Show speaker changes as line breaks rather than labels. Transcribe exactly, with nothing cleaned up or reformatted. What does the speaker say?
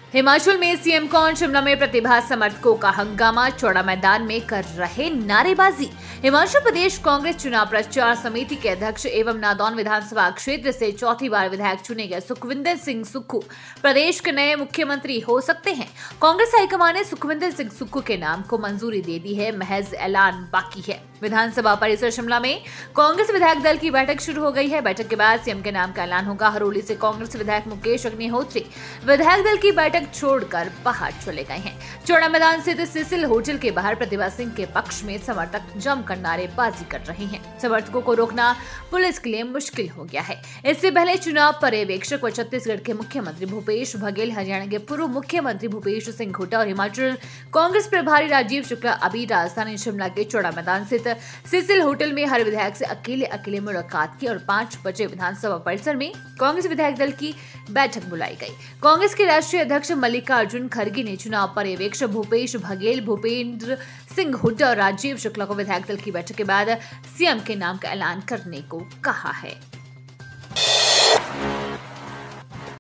हिमाचल में सीएम कौन, शिमला में प्रतिभा समर्थकों का हंगामा, चौड़ा मैदान में कर रहे नारेबाजी। हिमाचल प्रदेश कांग्रेस चुनाव प्रचार समिति के अध्यक्ष एवं नादौन विधानसभा क्षेत्र से चौथी बार विधायक चुने गए सुखविंदर सिंह सुक्खू प्रदेश के नए मुख्यमंत्री हो सकते हैं। कांग्रेस हाईकमान ने सुखविंदर सिंह सुक्खू के नाम को मंजूरी दे दी है, महज ऐलान बाकी है। विधानसभा परिसर शिमला में कांग्रेस विधायक दल की बैठक शुरू हो गई है। बैठक के बाद सीएम के नाम का ऐलान होगा। हरोली से कांग्रेस विधायक मुकेश अग्निहोत्री विधायक दल की बैठक छोड़कर बाहर चले गए हैं। चौड़ा मैदान स्थित सिसिल होटल के बाहर प्रतिभा सिंह के पक्ष में समर्थक जमकर नारेबाजी कर रहे हैं। समर्थकों को रोकना पुलिस के लिए मुश्किल हो गया है। इससे पहले चुनाव पर्यवेक्षक व छत्तीसगढ़ के मुख्यमंत्री भूपेश बघेल, हरियाणा के पूर्व मुख्यमंत्री भूपेश सिंह हुड्डा और हिमाचल कांग्रेस प्रभारी राजीव शुक्ला अभी राजधानी शिमला के चौड़ा मैदान स्थित सिसिल होटल में हर विधायक से अकेले अकेले मुलाकात की और पांच बजे विधानसभा परिसर में कांग्रेस विधायक दल की बैठक बुलाई गई। कांग्रेस के राष्ट्रीय अध्यक्ष मल्लिकार्जुन खड़गे ने चुनाव पर्यवेक्षक भूपेश बघेल, भूपेंद्र सिंह हुड्डा और राजीव शुक्ला को विधायक दल की बैठक के बाद सीएम के नाम का ऐलान करने को कहा है।